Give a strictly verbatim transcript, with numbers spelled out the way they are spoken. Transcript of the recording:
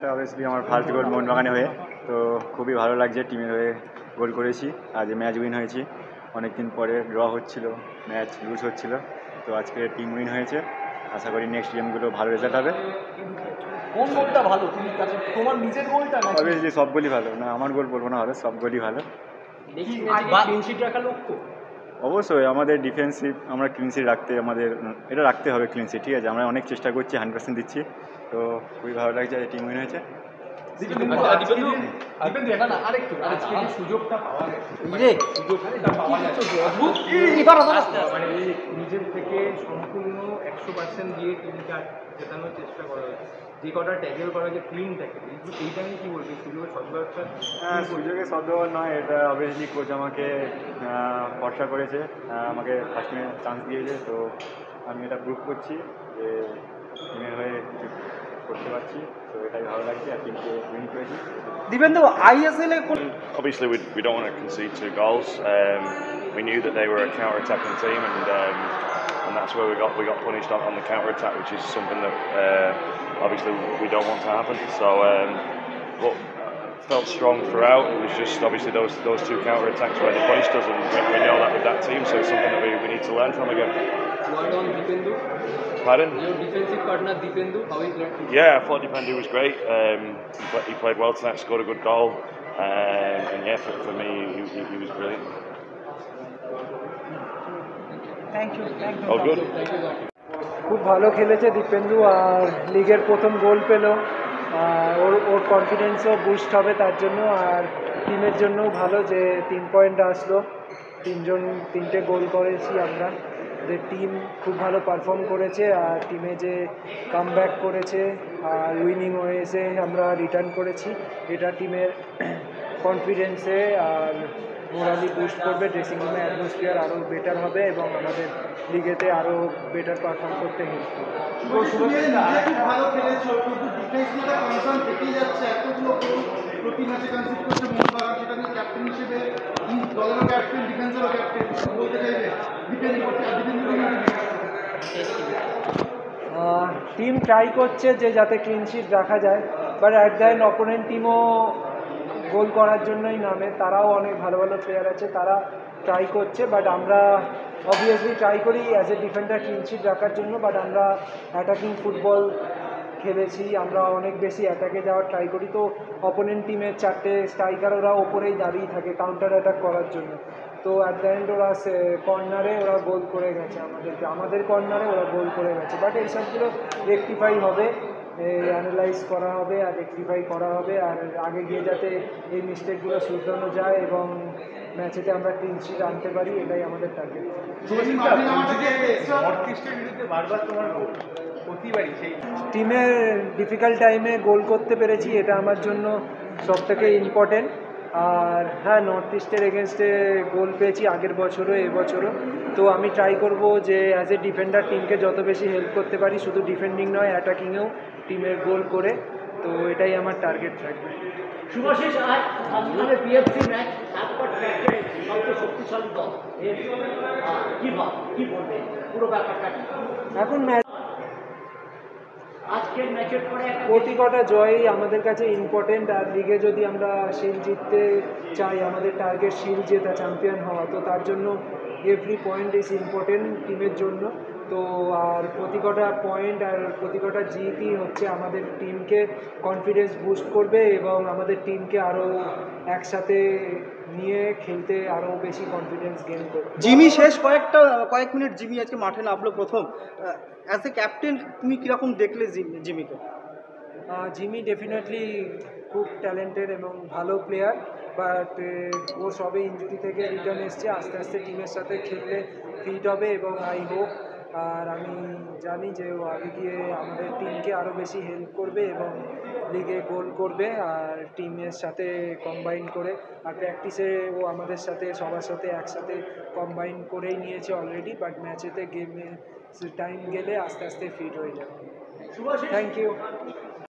Obviously আমার first গোল মোহনবাগানে হয়ে, তো খুবই ভালো লাগছে। টিমের হয়ে গোল করেছি, আজ ম্যাচ উইন হয়েছি। অনেকদিন পরে ড্র হচ্ছিল, ম্যাচ লুজ হচ্ছিল, তো আজকে টিম উইন হয়েছে। আশা করি নেক্সট গেমগুলো ভালো রেজাল্ট হবে। কোন গোলটা ভালো, তুমি তোমার নিজের গোলটা নাকি? অবভিয়াসলি সব গোলই ভালো, না আমার গোল বলবো না, ভালো সব গোলই ভালো। ক্লিন শিট রাখার লক্ষ্য অবশ্যই আমাদের ডিফেন্সিভ, আমরা ক্লিন শিট রাখতে আমাদের এটা রাখতে হবে ক্লিন শিট, ঠিক আছে। আমরা অনেক চেষ্টা করছি, হান্ড্রেড পার্সেন্ট দিচ্ছি, তো খুবই ভালো লাগছে যে টিম উইন হয়েছে। সুযোগটা পাওয়া গেছে, নিজের থেকে সম্পূর্ণ একশো পার্সেন্ট দিয়ে টিমকে জেতানোর চেষ্টা করা হয়েছে। যে কটা ট্যাকেল করা হয়েছে ক্লিন ট্যাকেল, এইটা নিয়ে কী বলবি? সুযোগের সদ্ব্যবহার? হ্যাঁ, সুযোগের সদ্ব্যবহার নয়, এটা অবভিয়াসলি কোচ আমাকে ভরসা করেছে, আমাকে ফার্স্ট টাইমে চান্স দিয়েছে, তো আমি এটা প্রুভ করছি যে টিমের হয়ে কিছু করতে পারছি, তো এটাই ভালো লাগছে আর টিমকে উইন করেছি। দিবেন্দু, আইএসএল এ obviously we, we don't want to concede two goals. Um, we knew that they were a counter-attacking team, and um, and that's where we got we got punished on, on the counter-attack, which is something that uh, obviously we don't want to happen. So, um, but felt strong throughout. It was just obviously those those two counter-attacks where they punished us, and we, we know that with that team. So it's something that we, we need to learn from again. Word on Dipendu. Pardon? Your defensive partner Dipendu, how he played? Yeah, I thought Dipendu was great. Um, he, play, he played well tonight, scored a good goal, um, and yeah, for, for me, he, he, he was brilliant. Thank you. Thank you. All good. খুব ভালো খেলেছে দীপেন্দু, আর লিগের প্রথম গোল পেল, ওর ওর কনফিডেন্সও boost হবে তার জন্য, আর টিমের জন্যও ভালো যে তিন পয়েন্ট আসলো, তিনজন তিনটে গোল করেছি আমরা। যে টিম খুব ভালো পারফর্ম করেছে, আর টিমে যে কাম ব্যাক করেছে আর উইনিং হয়েছে আমরা রিটার্ন করেছি, এটা টিমের কনফিডেন্সে আর মোরালি বুস্ট করবে, ড্রেসিং রুমে অ্যাটমসফিয়ার আরও বেটার হবে এবং আমাদের লিগেতে আরও বেটার পারফর্ম করতে হেল্প করবে। ভালো খেলেছো, কিন্তু ডিফেন্সটা কনসার্ন থেকেই যাচ্ছে, এতগুলো গোল প্রতি ম্যাচে কনসিড করছে মোহনবাগান, সেটা নিয়ে ক্যাপ্টেন হিসেবে দলেরও ক্যাপ্টেন, ডিফেন্সেরও ক্যাপ্টেন, বলতে চাইবে ডিফেন্স করতে টিম ট্রাই করছে যে যাতে ক্লিন শিট রাখা যায়, but at the end opponent টিমও গোল করার জন্যই নামে, তারাও অনেক ভালো ভালো প্লেয়ার আছে, তারা ট্রাই করছে, বাট আমরা অবভিয়াসলি ট্রাই করি as a defender clean sheet রাখার জন্য, বাট আমরা অ্যাটাকিং ফুটবল খেলেছি, আমরা অনেক বেশি অ্যাটাকে যাওয়ার ট্রাই করি, তো অপোনেন্ট টিমের চারটে স্ট্রাইকার ওরা ওপরেই দাঁড়িয়ে থাকে কাউন্টার অ্যাটাক করার জন্য, তো অ্যাট দ্য এন্ড ওরা কর্নারে ওরা গোল করে গেছে আমাদেরকে, আমাদের কর্নারে ওরা গোল করে গেছে, বাট এইসবগুলো রেকটিফাই হবে, অ্যানালাইজ করা হবে আর রেকটিফাই করা হবে, আর আগে গিয়ে যাতে এই মিস্টেকগুলো শুধরানো যায় এবং ম্যাচেতে আমরা ক্লিন শিট আনতে পারি, এটাই আমাদের টার্গেট। টিমের ডিফিকাল্ট টাইমে গোল করতে পেরেছি, এটা আমার জন্য সবথেকে ইম্পর্টেন্ট, আর হ্যাঁ নর্থ ইস্টের এগেনস্টে গোল পেয়েছি আগের বছরও এবছরও, তো আমি ট্রাই করব যে অ্যাজ এ ডিফেন্ডার টিমকে যত বেশি হেল্প করতে পারি, শুধু ডিফেন্ডিং নয় অ্যাটাকিংয়েও টিমের গোল করে, তো এটাই আমার টার্গেট থাকবে। শুভাশিস, আজকে পিএফসি ম্যাচ একবার ট্র্যাকে সবচেয়ে শক্তিশালী দল, কি ভাব কি বলবে পুরো ব্যাপারটা? এখন ম্যাচ আজকের ম্যাচের পরে প্রতি কটা জয়ই আমাদের কাছে ইম্পর্টেন্ট, আর লিগে যদি আমরা শিল্ড জিততে চাই, আমাদের টার্গেট শিল্ড জেতা, চ্যাম্পিয়ন হওয়া, তো তার জন্য এভরি পয়েন্ট ইজ ইম্পর্টেন্ট টিমের জন্য, তো আর প্রতি কটা পয়েন্ট আর প্রতি কটা জিতই হচ্ছে আমাদের টিমকে কনফিডেন্স বুস্ট করবে এবং আমাদের টিমকে আরও একসাথে নিয়ে খেলতে আরও বেশি কনফিডেন্স গেইন করবে। জিমি শেষ কয়েকটা কয়েক মিনিট জিমি আজকে মাঠে নামলো প্রথম, অ্যাজ এ ক্যাপ্টেন তুমি কীরকম দেখলে জিমিকে? জিমি ডেফিনেটলি খুব ট্যালেন্টেড এবং ভালো প্লেয়ার, বাট ও সবে ইনজুরি থেকে রিটার্ন এসছে, আস্তে আস্তে টিমের সাথে খেললে ফিট হবে এবং আই হোপ, আর আমি জানি যে ও আগে গিয়ে আমাদের টিমকে আরও বেশি হেল্প করবে এবং লিগে গোল করবে, আর টিমের সাথে কম্বাইন করে, আর প্র্যাকটিসে ও আমাদের সাথে সবার সাথে একসাথে কম্বাইন করেই নিয়েছে অলরেডি, বাট ম্যাচেতে গেমে টাইম গেলে আস্তে আস্তে ফিট হয়ে যাবে। Thank you.